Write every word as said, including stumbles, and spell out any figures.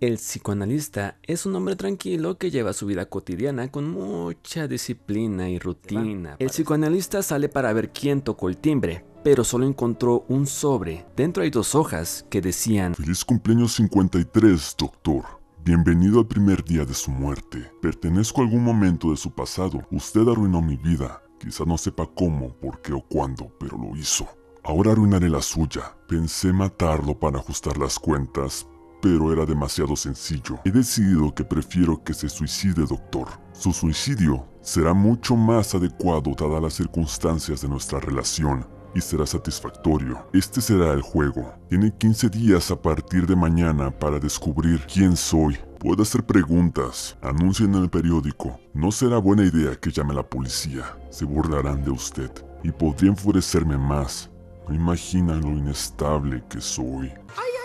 El psicoanalista es un hombre tranquilo que lleva su vida cotidiana con mucha disciplina y rutina. El psicoanalista sale para ver quién tocó el timbre, pero solo encontró un sobre. Dentro hay dos hojas que decían: Feliz cumpleaños cincuenta y tres, doctor. Bienvenido al primer día de su muerte. Pertenezco a algún momento de su pasado. Usted arruinó mi vida. Quizá no sepa cómo, por qué o cuándo, pero lo hizo. Ahora arruinaré la suya. Pensé matarlo para ajustar las cuentas, pero era demasiado sencillo. He decidido que prefiero que se suicide, doctor. Su suicidio será mucho más adecuado dadas las circunstancias de nuestra relación y será satisfactorio. Este será el juego. Tiene quince días a partir de mañana para descubrir quién soy. Puede hacer preguntas, anuncien en el periódico. No será buena idea que llame a la policía. Se burlarán de usted y podría enfurecerme más. No imaginan lo inestable que soy. ¡Ay,